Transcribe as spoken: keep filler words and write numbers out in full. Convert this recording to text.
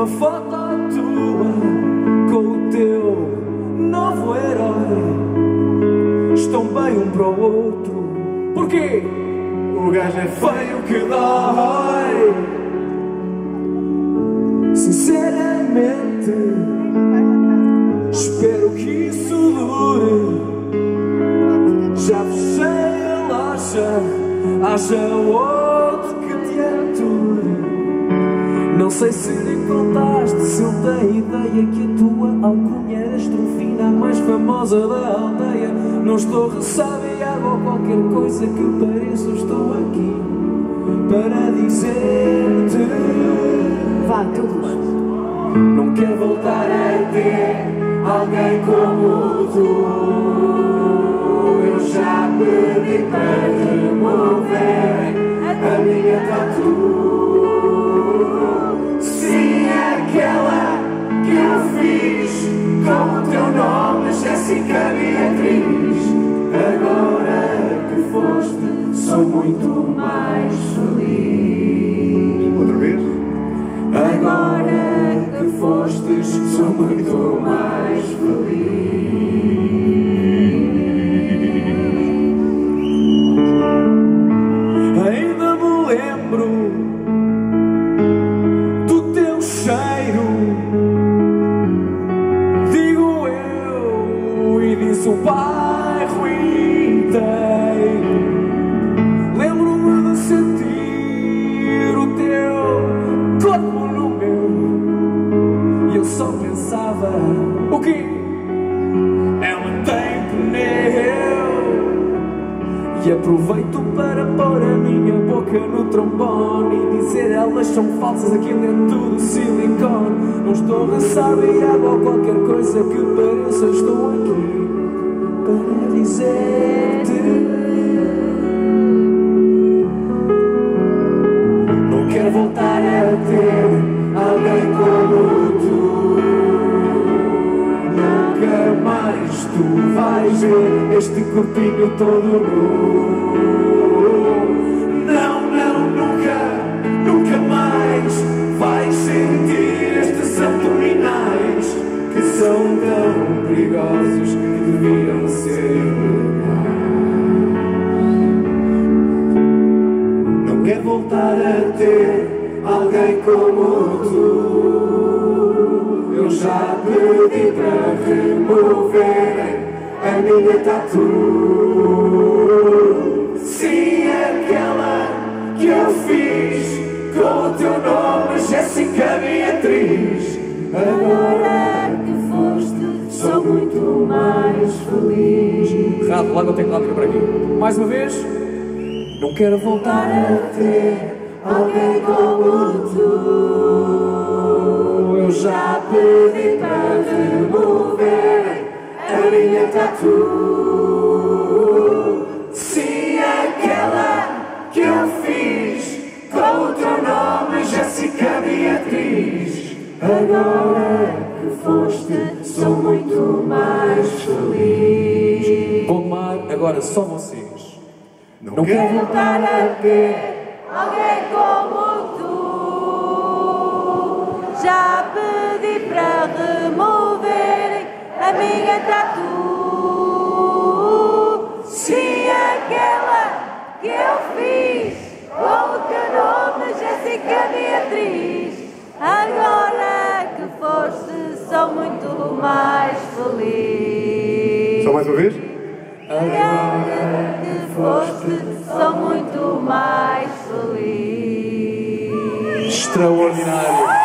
uma foto tua com o teu novo herói. Estão bem um para o outro. Porquê? O gajo é feio que dói. Sinceramente, espero que isso dure. Já fechei a loja, haja outro que te ature. Não sei se lhe contaste, se ele tem ideia que a tua alcunha era Estrofina, a mais famosa da aldeia. Não estou ressabiado ou qualquer coisa que pareça, estou aqui para dizer-te: vá, todos. Não quero voltar a ter alguém como tu. Eu já pedi para remover a minha tatu. Sim, aquela que eu fiz com o teu nome, Jéssica Beatriz. Agora que foste, sou muito mais feliz. Outra vez? Agora que fostes, sou muito mais feliz. Ainda me lembro do teu cheiro, digo eu, e disse o bairro inteiro. Lembro-me de sentir o teu corpo no meu, e eu só pensava: o quê? Ela tem pneu. E aproveito para pôr a minha boca no trombone e dizer: elas são falsas, aquilo é tudo silicone. Não estou ressabiado ou qualquer coisa que pareça, estou aqui para dizer-te: não quero voltar a ter alguém como tu. Nunca mais tu vais ver este corpinho todo nu. Não, não, nunca, nunca mais vais sentir estes abdominais que são tão perigosos que deviam ser legais. Não quero voltar a ter alguém como tu. Eu já pedi para removerem a minha tatu. Sim, aquela que eu fiz com o teu nome, Jéssica Beatriz. Agora que foste, sou muito mais feliz. Errado, lá no teclado, para aqui. Mais uma vez. Não quero voltar a ter alguém como tu. Eu já pedi para removerem a minha tatu. Sim, aquela que eu fiz com o teu nome, Jéssica Beatriz. Agora que foste, sou muito mais feliz. Pomar, agora só vocês. Não, Não quero voltar a ter Alguém como tu. Já pedi para removerem a minha tatu. Sim, aquela que eu fiz com o teu nome, Jéssica Beatriz. Agora que foste, sou muito mais feliz. Só mais uma vez? Agora que foste, sou muito mais feliz. Extraordinário.